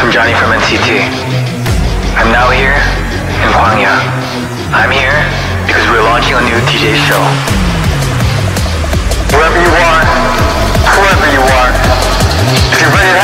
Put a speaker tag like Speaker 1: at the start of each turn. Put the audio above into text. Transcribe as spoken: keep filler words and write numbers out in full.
Speaker 1: I'm Johnny from N C T. I'm now here in Gwangya. I'm here because we're launching a new D J show. Wherever you are, whoever you are, if you're ready to